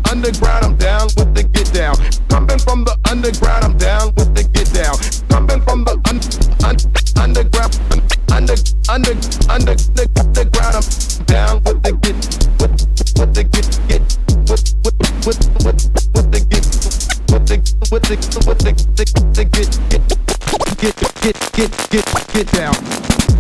underground, I'm down with the get down. Coming from the underground, I'm down with the get down. Coming from the underground, underground, I'm down with the get, with the get, with the get, with the get down.